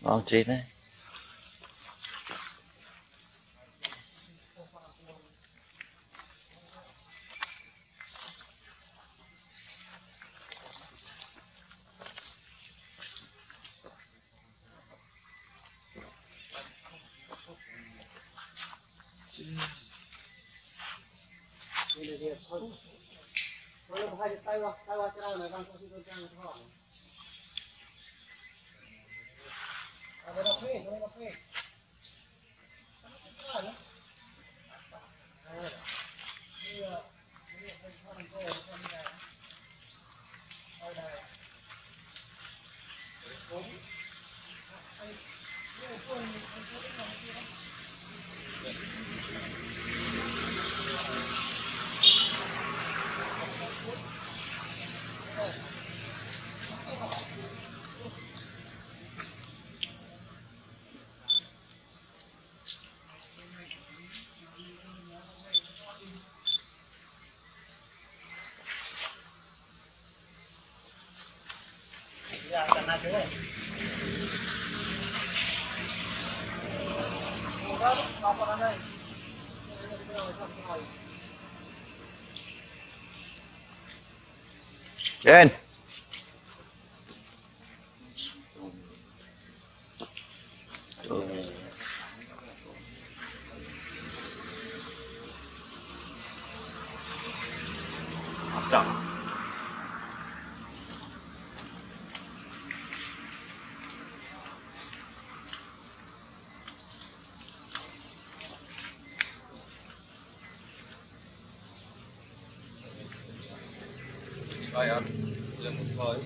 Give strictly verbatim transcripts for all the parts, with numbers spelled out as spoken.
ngon chín đấy. Trên chọn Rồi lên một thôi.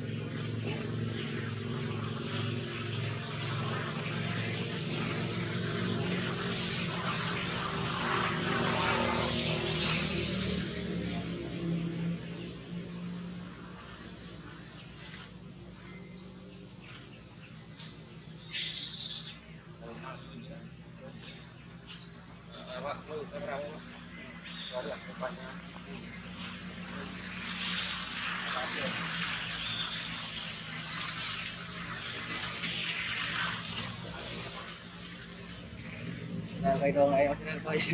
Nah, kayak dong ayo kita koy.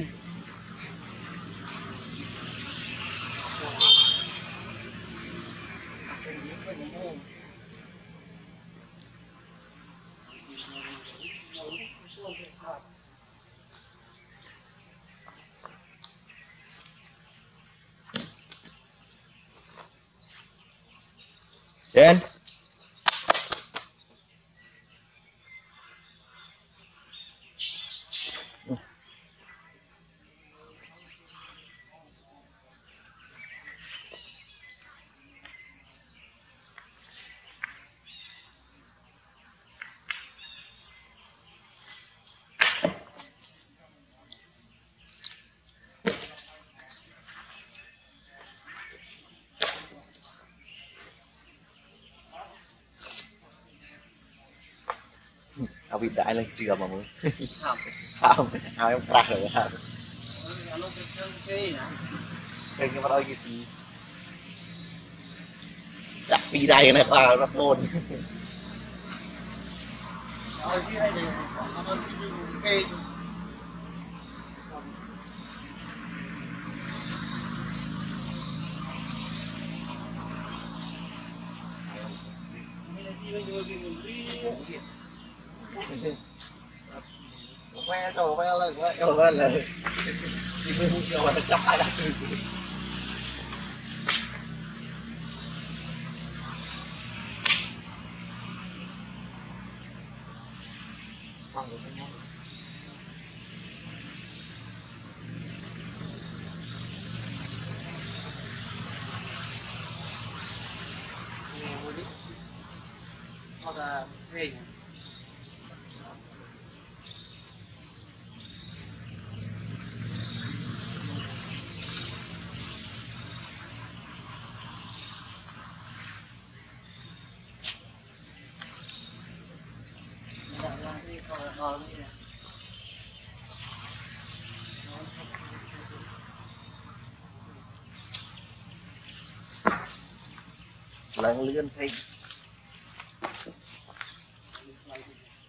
trênเอาบิดได้เลยเจือมามึงเอาเอายังกล้าเลยครับเป็นกันมาเรากี่ทีจับปีได้นะปลาละโซนเอาที่ให้เลยเอามาที่ดูเกยไม่ได้ที่ไม่อยู่ที่มึงรีแม่โตแม่เลยแม่โตแม่เลยที่มึงเกี่ยวกับจับอะไรฟังดูทั้งหมดนี่วันนี้เขาจะเพ่ง lần lươn thay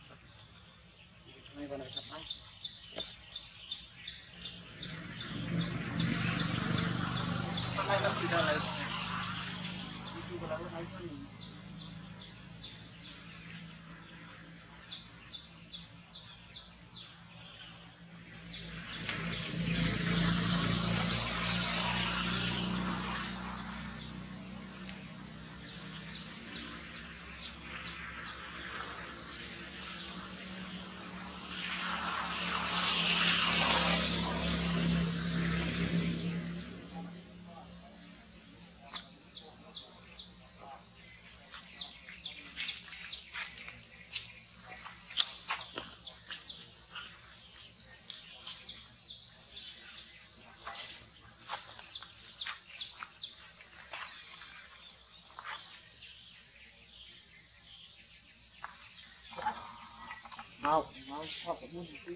ไม่วันไหนสักพักอะไรก็คืออะไรนี่คือเวลาเราใช้เครื่องเมาเมาชอบกับมุ่นที่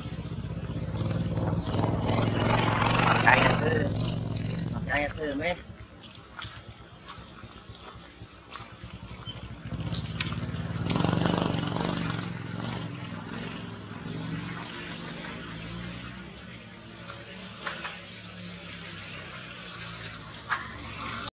ใจกันคือใจกันคือไหม